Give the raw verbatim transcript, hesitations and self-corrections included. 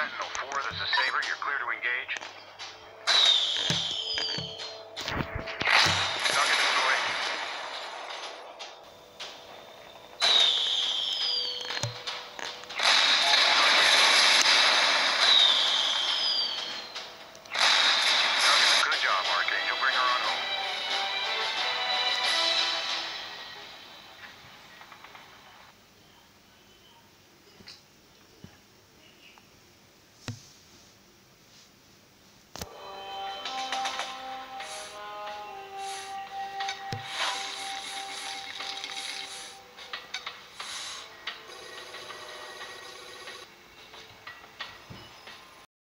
Sentinel four, this is Saber. You're clear to engage.